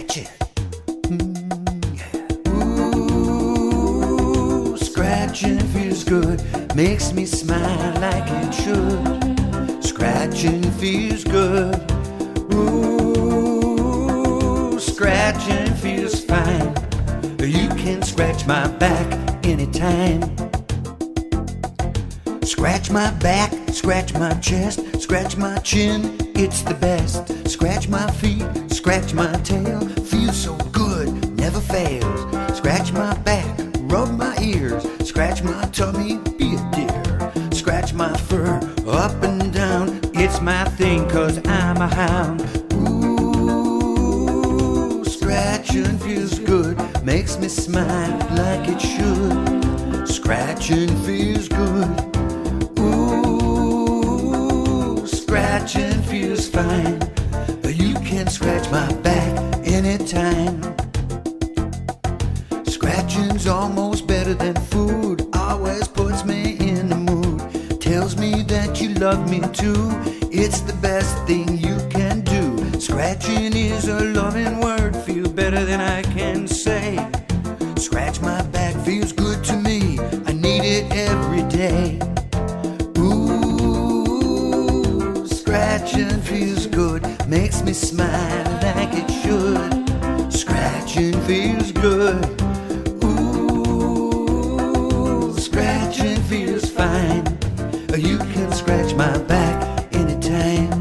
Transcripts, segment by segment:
scratch it. Yeah. Ooh, scratching feels good, makes me smile like it should. Scratching feels good. Ooh, scratching feels fine. You can scratch my back anytime. Scratch my back, scratch my chest, scratch my chin, it's the best. Scratch my feet, scratch my tail, feels so good, never fails. Scratch my back, rub my ears, scratch my tummy, be a dear. Scratch my fur, up and down, it's my thing 'cause I'm a hound. Ooh, scratching feels good, makes me smile like it should. Scratching feels good. Ooh, scratching feels fine. You can scratch my back anytime. Scratching's almost better than food, always puts me in the mood. Tells me that you love me too, it's the best thing you can do. Scratching is a loving word, feel better than I can say. Scratch my back feels good to me, I need it every day. Ooh, scratching feels good, makes me smile like it should. Scratching feels good. Ooh, scratching feels fine. You can scratch my back anytime.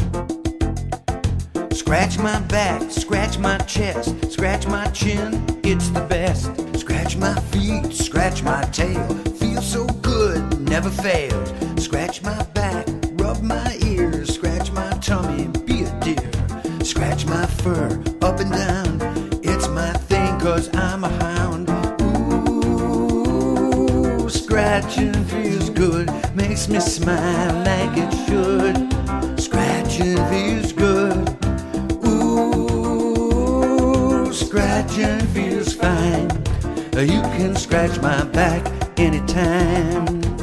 Scratch my back, scratch my chest, scratch my chin, it's the best. Scratch my feet, scratch my tail, feels so good, never fails. Scratch my back, rub my ears, scratch my tummy, be a dear. Scratch my fur, up and down, it's my thing 'cause I'm a hound. Ooh, scratching feels good, makes me smile like it should. Scratching feels good. Ooh, scratching feels fine. You can scratch my back anytime.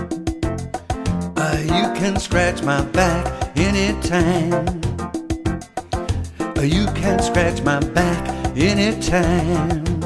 You can scratch my back anytime. You can scratch my back anytime.